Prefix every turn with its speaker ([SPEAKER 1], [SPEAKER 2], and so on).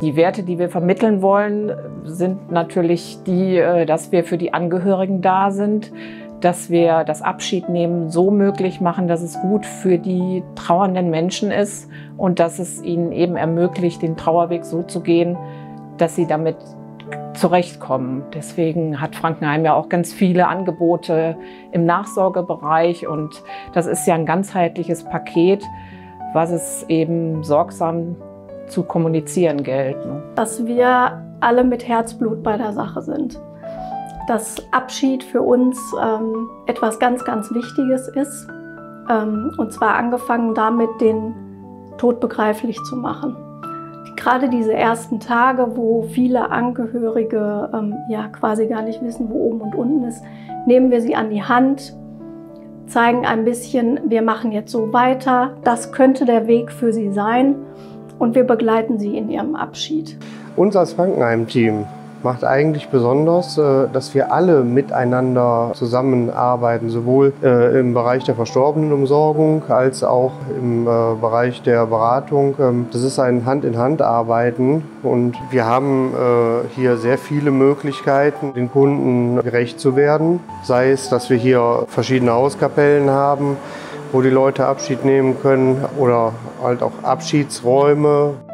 [SPEAKER 1] Die Werte, die wir vermitteln wollen, sind natürlich die, dass wir für die Angehörigen da sind, dass wir das Abschiednehmen so möglich machen, dass es gut für die trauernden Menschen ist und dass es ihnen eben ermöglicht, den Trauerweg so zu gehen, dass sie damit zurechtkommen. Deswegen hat Frankenheim ja auch ganz viele Angebote im Nachsorgebereich und das ist ja ein ganzheitliches Paket, was es eben sorgsam zu kommunizieren gilt.
[SPEAKER 2] Dass wir alle mit Herzblut bei der Sache sind. Dass Abschied für uns etwas ganz, ganz Wichtiges ist. Und zwar angefangen damit, den Tod begreiflich zu machen. Gerade diese ersten Tage, wo viele Angehörige ja quasi gar nicht wissen, wo oben und unten ist, nehmen wir sie an die Hand, zeigen ein bisschen, wir machen jetzt so weiter, das könnte der Weg für sie sein und wir begleiten sie in ihrem Abschied.
[SPEAKER 3] Uns als Frankenheim-Team macht eigentlich besonders, dass wir alle miteinander zusammenarbeiten, sowohl im Bereich der Verstorbenenumsorgung als auch im Bereich der Beratung. Das ist ein Hand-in-Hand-Arbeiten und wir haben hier sehr viele Möglichkeiten, den Kunden gerecht zu werden. Sei es, dass wir hier verschiedene Hauskapellen haben, wo die Leute Abschied nehmen können oder halt auch Abschiedsräume.